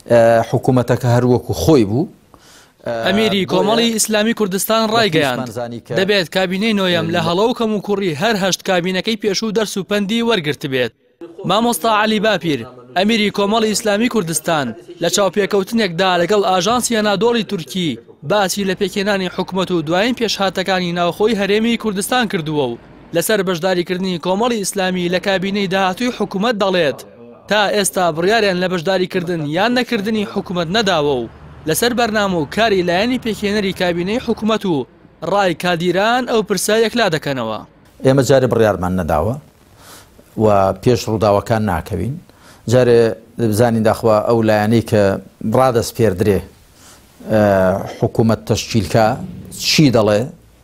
حکوومەتەکە هەروەکو خۆی بوو. ئەمیری کۆمەڵی ئیسلامی کوردستان ڕایگەیاند دەبێت کابینەی نۆیەم لە هەڵە و کەم و کوڕی هەر هەشت کابینەکەی پێشوو دەرس و پەندی وەرگرت بێت. مامۆستا عەلی باپیر ئەمیری کۆمەڵی ئیسلامی کوردستان لە چاوپێکەوتنێکدا لەگەڵ ئاژانسی ئەنادۆڵی تورکی باسی لە پێکێنانی حکوومەت و دوایین پێشهاتەکانی ناوخۆی هەرێمی کوردستان کردووە و لەسەر بەشداریکردنی کۆمەڵی ئیسلامی لە کابینەی داهاتووی حکوومەت دەڵێت تا ئێستا بڕیاریان لە بەشداریکردن یان نەکردنی حکوومەت نەداوە و لەسەر بەرنامە و کاری لایەنی پێکێنەری کابینەی حکوومەت و ڕای کادیران ئەو پرسە یەکلا دەکەنەوە. ئێمە جارێ بڕیارمان نەداوە و پێش ڕووداوەکان ناکەوین. جارێ بزانین داخوا ئەو لایەنەی کە ڕادەست پێردرێ حکوومەت تەشکیلکە چی دەڵێ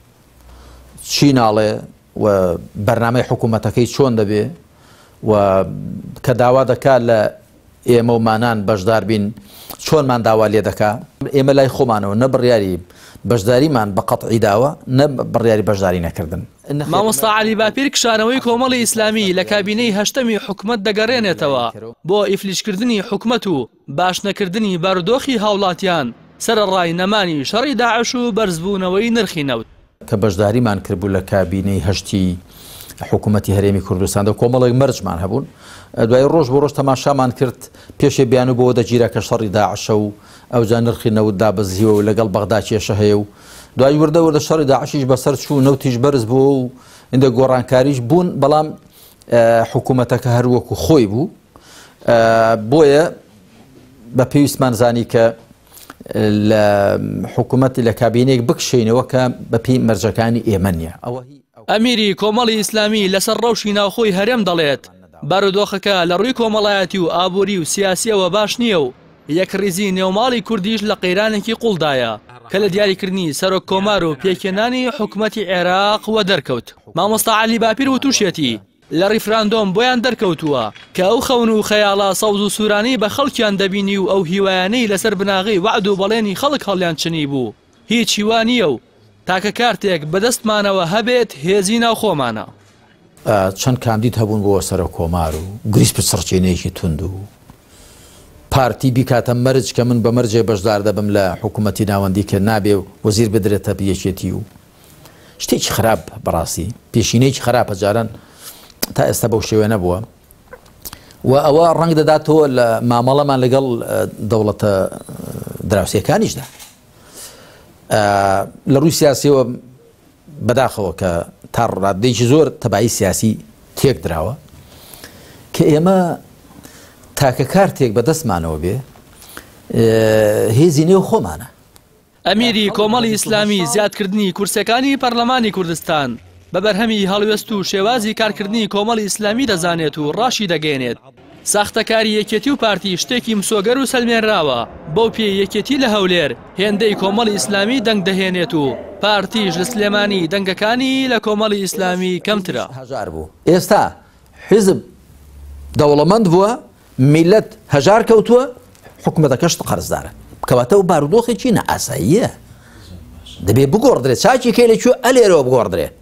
چی ناڵێ و بەرنامەی حکوومەتەکەی چۆن دەبێ و کە داوا دەکات لە ئێمە ومانان بەشدار بین چۆنمان داوا لێ دەکا. ئێمە لای خۆمانەوە نە بڕیاری بەشداریمان بە قەتعی داوە نە بڕیاری بەشداری نەکردن. مامۆستا عەلی باپیر کشانەوەی کۆمەڵی ئیسلامی لە کابینەی هەشتەمی حکوومەت دەگەڕێنێتەوە بۆ ئیفلیشکردنی حکوومەت و باش نەکردنی بارودۆخی هاوڵاتیان سەرڕای نەمانی شەڕی داعش و بەرزبوونەوەی نرخی نەوت. کە بەشداریمان کردبوو لە کابینەی هەشتی حکوومەتی هەرێمی کوردستاندا کۆمەڵێک مەرجمان هەبوون. دوای ڕۆژ بۆ ڕۆژ تەماشامان کرد پێشێ بیان و بۆ دەگیرە کە شەڕی داعشە و ئەوجا نرخی نەوت دابەزیوە و لەگەڵ بەغدا کێشە هەیە و دوای وردە وردە شەڕی داعشیش بەسەر چوو نەوتیش بەرز بووە و ئیندە گۆڕانکاریش بوون بەڵام حکوومەتەکە هەروەکو خۆی بوو. بۆیە بە پێویستمان زانی کە لە حکوومەتی لە کابینێک بکشینەوە کە بە پێی مەرجەکانی ئێمە نییە. ئەمیری کۆمەڵی ئیسلامی لەسەر ڕەوشی ناوخۆی هەرێم دەڵێت بارودۆخەکە لە ڕووی کۆمەڵایەتی و ئابووری و سیاسیەوە باش نییە و یەک ڕیزی نێوماڵی کوردیش لە قەیرانێکی قوڵدایە کە لە دیاریکردنی سەرۆک کۆمار و پێکێنانی حکوومەتی عێراق وە دەرکەوت. مامۆستا عەلی باپیر و تووشێتی لە ڕیفراندۆم بۆیان دەرکەوتووە کە ئەو خەون و خەیاڵە سەوز و سوورانی بە خەڵکیان دەبینی و ئەو هیوایانەی لەسەر بناغی وعد و بەڵێنی خەڵک هەڵیان چنی بوو هیچ هیوانیە و تاکە کارتێک بەدەستمانەوە هەبێت هێزی ناو خۆمانە. چەند کاندید هەبوون بۆ سەر کۆمار و گریس پسڕچێنەیەکی تند و پارتی بیکاتە مەرج کە من بە مەرجێ بەشدار دەبم لە حکوومەتی ناوەندی کە نابێ وەزیر بدرێتە یەکێتی و شتێکی خراپ بەڕاستی پێشینەیەکی خراپە جاران تا ئێستا بەو شێوێ نەبووە و ئەوە ڕەنگ دەداتەوە لە مامەڵەمان لەگەڵ دەوڵەتە دراوسێکانیشدا لە ڕووی سیاسیەوە بەداخەوە کە تا ڕادێکی زۆر تەبایی سیاسی تێک دراوە کە ئێمە تاکە کارتێک بەدەستمانەوە بێ هێزی نێو خۆمانە. ئەمیری کۆمەڵی ئیسلامی زیادکردنی کورسەکانی پەرلەمانی کوردستان بە بەرهەمی هەڵوێست و شێوازی کارکردنی کۆمەڵی ئیسلامی دەزانێت و ڕاشی دەگەێنێت. ساختەکاری یەکێتی و پارتی شتێکی مسۆگەر و سەلمێنراوە بەو پێ یەکێتی لە هەولێر هێندەی کۆمەڵی ئیسلامی دەنگ دەهێنێت و پارتیش لە سلێمانی دەنگەکانی لە کۆمەڵی ئیسلامی کەمترە. هەژار بوو ئێستا حیزب دەوڵەمەند بووە میلەت هەژار کەوتووە حکوومەتەکەش قەرزدارە کەواتە و بارودۆخێکی نەئاساییە دەبێ بگۆڕدرێت چاکی کەی لەکوێ ئەلێرەوە بگۆڕدرێ